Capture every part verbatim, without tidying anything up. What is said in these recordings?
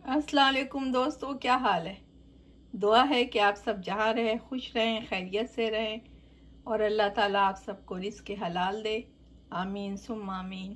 अस्सलाम वालेकुम दोस्तों, क्या हाल है। दुआ है कि आप सब जहाँ रहें खुश रहें, खैरियत से रहें और अल्लाह ताला आप सबको रिज़्क़ हलाल दे। आमीन सुम्मा आमीन।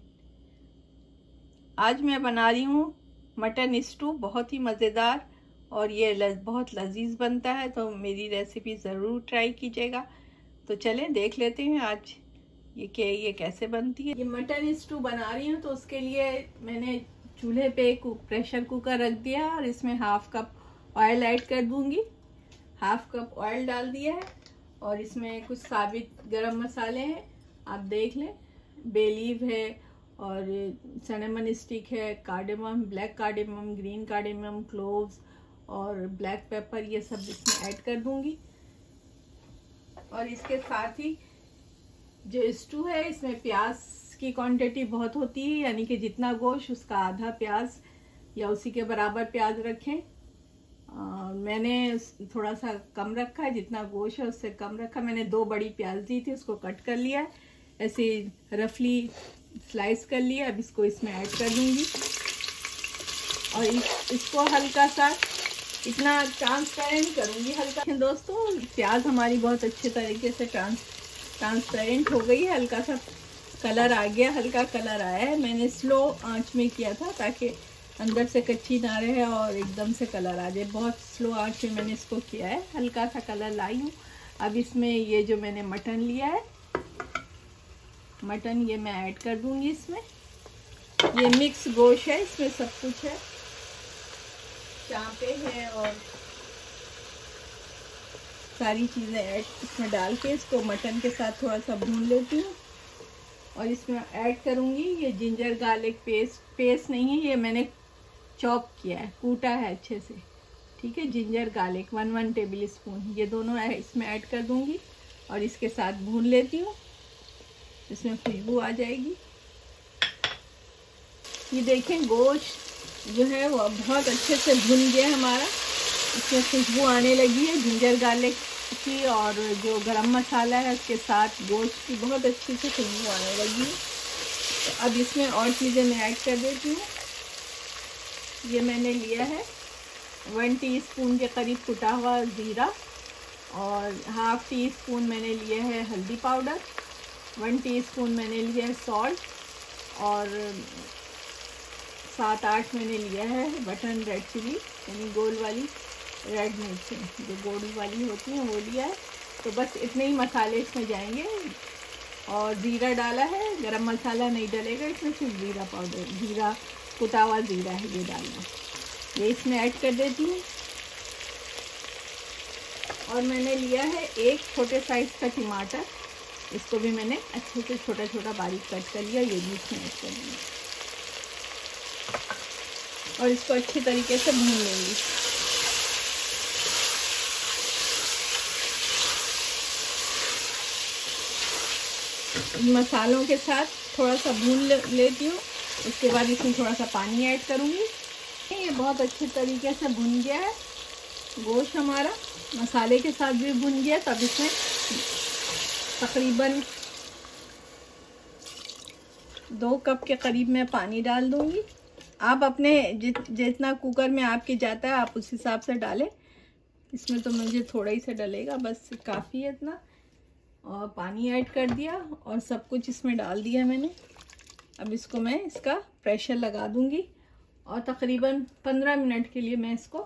आज मैं बना रही हूँ मटन स्टू, बहुत ही मज़ेदार और ये लज, बहुत लजीज बनता है, तो मेरी रेसिपी ज़रूर ट्राई कीजिएगा। तो चलें देख लेते हैं आज ये कि ये कैसे बनती है। ये मटन स्टू बना रही हूँ तो उसके लिए मैंने चूल्हे पे एक प्रेशर कुकर रख दिया है और इसमें हाफ कप ऑयल ऐड कर दूंगी। हाफ कप ऑयल डाल दिया है और इसमें कुछ साबित गरम मसाले हैं, आप देख लें। बे लीफ है और सिनेमन स्टिक है, cardamom, black cardamom, green cardamom, cloves और ब्लैक पेपर, ये सब इसमें ऐड कर दूंगी। और इसके साथ ही जो स्टू है इसमें प्याज की क्वांटिटी बहुत होती है, यानी कि जितना गोश्त उसका आधा प्याज या उसी के बराबर प्याज रखें। आ, मैंने थोड़ा सा कम रखा है, जितना गोश्त है उससे कम रखा। मैंने दो बड़ी प्याज दी थी, उसको कट कर लिया है, ऐसे रफली स्लाइस कर लिया। अब इसको इसमें ऐड कर दूंगी और इस, इसको हल्का सा इतना ट्रांसपेरेंट करूंगी हल्का। दोस्तों प्याज हमारी बहुत अच्छे तरीके से ट्रांस ट्रांसपेरेंट हो गई है, हल्का सा कलर आ गया, हल्का कलर आया है। मैंने स्लो आंच में किया था ताकि अंदर से कच्ची ना रहे और एकदम से कलर आ जाए। बहुत स्लो आंच में मैंने इसको किया है, हल्का सा कलर लाई हूँ। अब इसमें ये जो मैंने मटन लिया है, मटन ये मैं ऐड कर दूंगी इसमें। ये मिक्स गोश्त है, इसमें सब कुछ है, चांपे है और सारी चीज़ें ऐड इसमें डाल के इसको मटन के साथ थोड़ा सा भून लेती हूँ। और इसमें ऐड करूँगी ये जिंजर गार्लिक पेस्ट। पेस्ट नहीं है, ये मैंने चॉप किया है, कूटा है अच्छे से, ठीक है। Ginger garlic one one tablespoon, ये दोनों इसमें ऐड कर दूँगी और इसके साथ भून लेती हूँ, इसमें खुशबू आ जाएगी। ये देखें गोश्त जो है वो बहुत अच्छे से भुन गया हमारा, इसमें खुशबू आने लगी है जिंजर गार्लिक की और जो गरम मसाला है उसके साथ गोश्त की बहुत अच्छी से खुशबू आने लगी है। तो अब इसमें और चीज़ें मैं ऐड कर देती हूँ। ये मैंने लिया है वन टीस्पून के करीब कुटा हुआ ज़ीरा और हाफ टी स्पून मैंने लिया है हल्दी पाउडर, वन टीस्पून मैंने लिया है सॉल्ट और सात आठ मैंने लिया है बटन रेड चिली, यानी गोल वाली रेड मिर्च जो गोली वाली होती है वो लिया है। तो बस इतने ही मसाले इसमें जाएंगे और ज़ीरा डाला है, गरम मसाला नहीं डलेगा इसमें, सिर्फ ज़ीरा पाउडर, ज़ीरा कुटा हुआ ज़ीरा है ये डालना। ये इसमें ऐड कर देती हूँ। और मैंने लिया है एक छोटे साइज़ का टमाटर, इसको भी मैंने अच्छे से छोटा छोटा बारीक कट कर लिया, ये भी इसमें ऐड कर दिया और इसको अच्छे तरीके से भून लेंगी। मसालों के साथ थोड़ा सा भून ले, लेती हूँ। उसके बाद इसमें थोड़ा सा पानी ऐड करूँगी। ये बहुत अच्छे तरीके से भुन गया है गोश्त हमारा, मसाले के साथ भी भुन गया। तब इसमें तकरीबन दो कप के करीब मैं पानी डाल दूँगी। आप अपने जित जितना कुकर में आपके जाता है आप उस हिसाब से डालें। इसमें तो मुझे थोड़ा ही से डलेगा, बस काफ़ी है इतना। और पानी ऐड कर दिया और सब कुछ इसमें डाल दिया मैंने। अब इसको मैं इसका प्रेशर लगा दूंगी और तकरीबन पंद्रह मिनट के लिए मैं इसको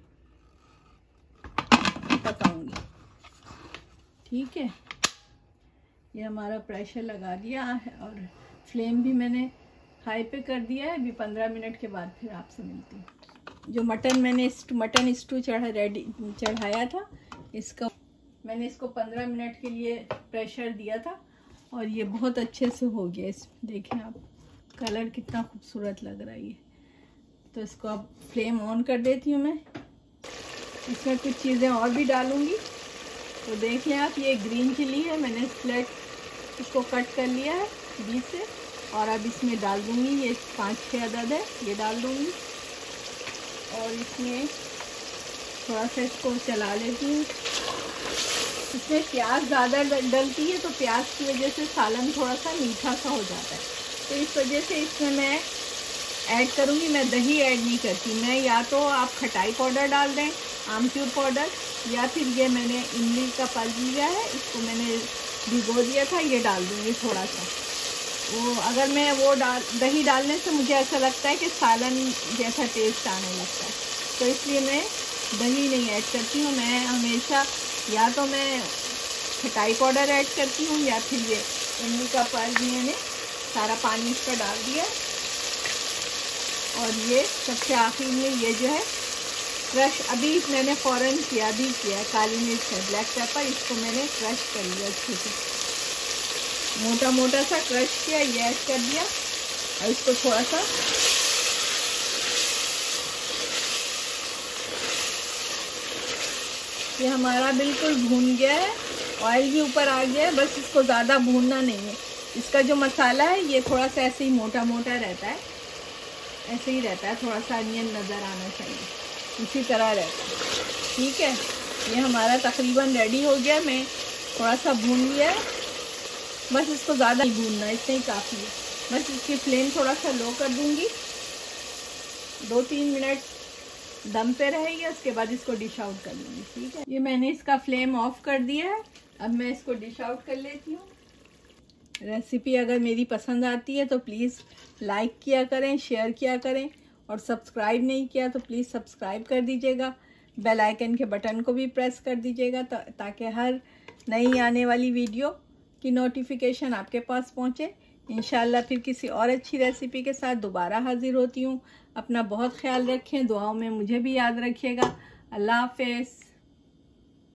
पकाऊंगी, ठीक है। ये हमारा प्रेशर लगा दिया है और फ्लेम भी मैंने हाई पे कर दिया है। अभी पंद्रह मिनट के बाद फिर आपसे मिलती हूँ। जो मटन मैंने मटन स्टू चढ़ा रेडी चढ़ाया था, इसका मैंने इसको पंद्रह मिनट के लिए प्रेशर दिया था और ये बहुत अच्छे से हो गया। इस देखें आप, कलर कितना खूबसूरत लग रहा है। तो इसको अब फ्लेम ऑन कर देती हूँ मैं। इसमें कुछ चीज़ें और भी डालूँगी, तो देख लें आप। ये ग्रीन चिली है, मैंने स्लेट इसको कट कर लिया है बीच से और अब इसमें डाल दूँगी। ये पाँच छः अदद है, ये डाल दूँगी और इसमें थोड़ा सा इसको चला लेती हूँ। इसमें प्याज ज़्यादा डलती है तो प्याज की वजह से सालन थोड़ा सा मीठा सा हो जाता है, तो इस वजह से इसमें मैं ऐड करूँगी। मैं दही ऐड नहीं करती, मैं या तो आप खटाई पाउडर डाल दें, आमचूर पाउडर, या फिर ये मैंने इमली का पल्प लिया है, इसको मैंने भिगो दिया था, ये डाल दूँगी थोड़ा सा। वो अगर मैं वो डाल दही डालने से मुझे ऐसा लगता है कि सालन जैसा टेस्ट आने लगता है, तो इसलिए मैं दही नहीं ऐड करती हूँ। मैं हमेशा या तो मैं खटाई पाउडर ऐड करती हूँ या फिर ये इमली का पल्प मैंने सारा पानी इसका डाल दिया। और ये सबसे आखिर में ये जो है क्रश अभी मैंने फ़ौरन किया भी किया काली मिर्च है, ब्लैक पेपर, इसको मैंने क्रश कर लिया अच्छे से, मोटा मोटा सा क्रश किया, ये ऐड कर दिया। और इसको थोड़ा सा ये हमारा बिल्कुल भून गया है, ऑयल भी ऊपर आ गया है, बस इसको ज़्यादा भूनना नहीं है। इसका जो मसाला है ये थोड़ा सा ऐसे ही मोटा मोटा रहता है, ऐसे ही रहता है, थोड़ा सा अनियन नज़र आना चाहिए, इसी तरह रहता है। ठीक है, ये हमारा तकरीबन रेडी हो गया। मैं थोड़ा सा भून लिया है, बस इसको ज़्यादा नहीं भूनना, इतना ही काफ़ी है। बस इसकी फ्लेम थोड़ा सा लो कर दूँगी, दो तीन मिनट दम पे रहेगी, उसके बाद इसको डिश आउट कर लूँगी। ठीक है, ये मैंने इसका फ्लेम ऑफ कर दिया है, अब मैं इसको डिश आउट कर लेती हूँ। रेसिपी अगर मेरी पसंद आती है तो प्लीज़ लाइक किया करें, शेयर किया करें, और सब्सक्राइब नहीं किया तो प्लीज़ सब्सक्राइब कर दीजिएगा। बेल आइकन के बटन को भी प्रेस कर दीजिएगा ता, ताकि हर नई आने वाली वीडियो की नोटिफिकेशन आपके पास पहुँचे। इंशाल्लाह फिर किसी और अच्छी रेसिपी के साथ दोबारा हाजिर होती हूँ। अपना बहुत ख्याल रखें, दुआओं में मुझे भी याद रखिएगा। अल्लाह हाफ़िज़।